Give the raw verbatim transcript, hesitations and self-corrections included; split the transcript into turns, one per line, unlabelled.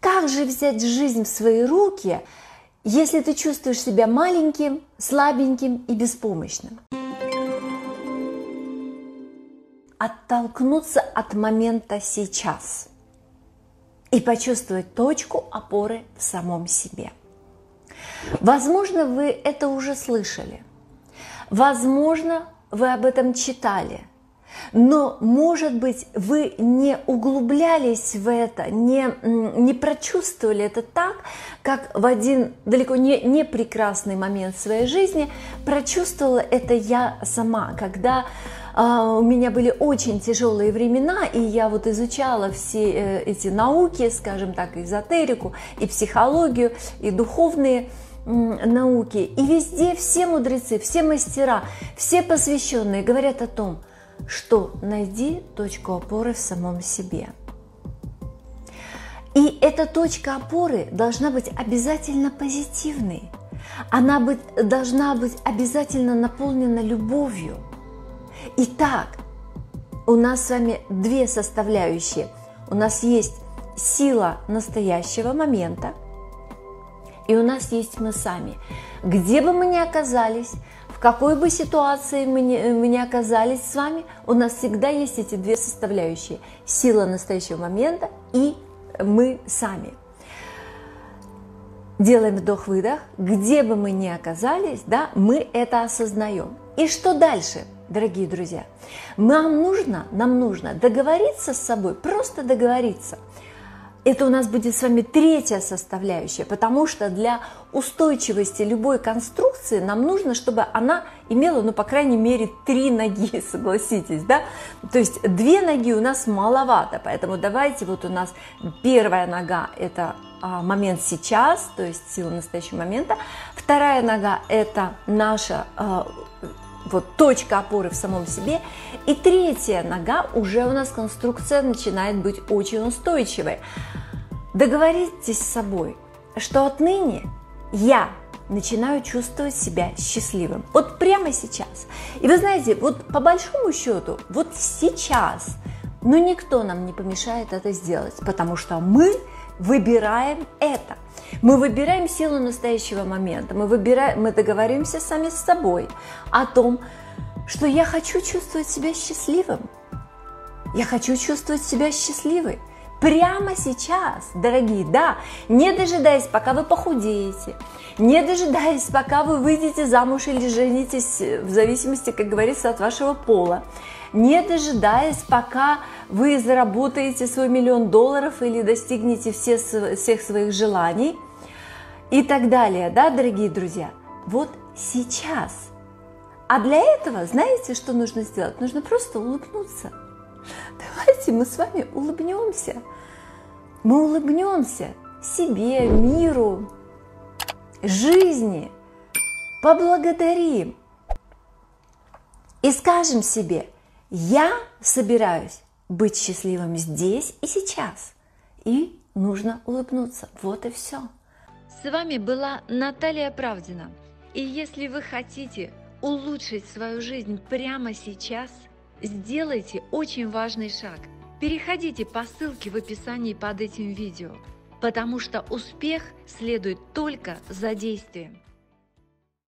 Как же взять жизнь в свои руки, если ты чувствуешь себя маленьким, слабеньким и беспомощным? Оттолкнуться от момента сейчас и почувствовать точку опоры в самом себе. Возможно, вы это уже слышали, возможно, вы об этом читали, но, может быть, вы не углублялись в это, не, не прочувствовали это так, как в один далеко не, не прекрасный момент своей жизни прочувствовала это я сама, когда э, у меня были очень тяжелые времена, и я вот изучала все э, эти науки, скажем так, эзотерику, и психологию, и духовные науки, и везде все мудрецы, все мастера, все посвященные говорят о том, что найди точку опоры в самом себе. И эта точка опоры должна быть обязательно позитивной, она быть, должна быть обязательно наполнена любовью. Итак, у нас с вами две составляющие. У нас есть сила настоящего момента, и у нас есть мы сами. Где бы мы ни оказались, в какой бы ситуации мы ни, мы ни оказались с вами, у нас всегда есть эти две составляющие. Сила настоящего момента и мы сами. Делаем вдох-выдох. Где бы мы ни оказались, да, мы это осознаем. И что дальше, дорогие друзья? Нам нужно, нам нужно договориться с собой, просто договориться. Это у нас будет с вами третья составляющая, потому что для устойчивости любой конструкции нам нужно, чтобы она имела, ну, по крайней мере, три ноги, согласитесь, да? То есть две ноги у нас маловато, поэтому давайте, вот у нас первая нога – это а, момент сейчас, то есть сила настоящего момента, вторая нога – это наша а, вот точка опоры в самом себе, и третья нога, уже у нас конструкция начинает быть очень устойчивой. Договоритесь с собой, что отныне я начинаю чувствовать себя счастливым. Вот прямо сейчас. И вы знаете, вот по большому счету, вот сейчас, ну, никто нам не помешает это сделать, потому что мы выбираем это. Мы выбираем силу настоящего момента, мы, выбираем, мы договоримся сами с собой о том, что я хочу чувствовать себя счастливым. Я хочу чувствовать себя счастливой. Прямо сейчас, дорогие, да, не дожидаясь, пока вы похудеете, не дожидаясь, пока вы выйдете замуж или женитесь, в зависимости, как говорится, от вашего пола, не дожидаясь, пока вы заработаете свой миллион долларов или достигнете все, всех своих желаний и так далее, да, дорогие друзья, вот сейчас. А для этого, знаете, что нужно сделать? Нужно просто улыбнуться. Давайте мы с вами улыбнемся. Мы улыбнемся себе, миру, жизни, поблагодарим и скажем себе: я собираюсь быть счастливым здесь и сейчас. И нужно улыбнуться. Вот и все.
С вами была Наталья Правдина. И если вы хотите улучшить свою жизнь прямо сейчас, сделайте очень важный шаг. Переходите по ссылке в описании под этим видео, потому что успех следует только за действием.